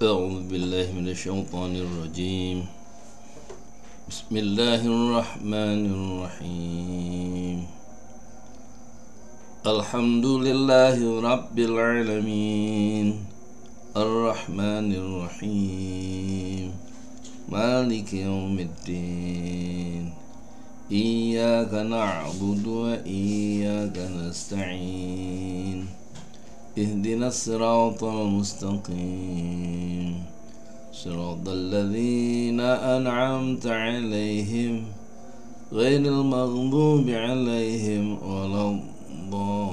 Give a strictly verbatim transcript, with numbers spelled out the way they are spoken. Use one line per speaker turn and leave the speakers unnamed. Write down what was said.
أعوذ بالله من الشيطان الرجيم. بسم الله الرحمن الرحيم. الحمد لله رب العالمين الرحمن الرحيم مالك يوم الدين إياك نعبد وإياك نستعين اهدنا الصراط المستقيم صراط الذين أنعمت عليهم غير المغضوب عليهم ولا الضالين.